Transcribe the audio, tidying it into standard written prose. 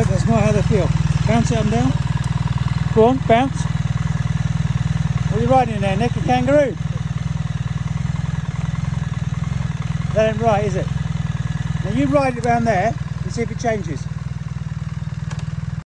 No, that's not how they feel. Bounce it up and down. Go on, bounce. What are you riding in there, Nick? A kangaroo? That ain't right, is it? Now you ride it around there and see if it changes.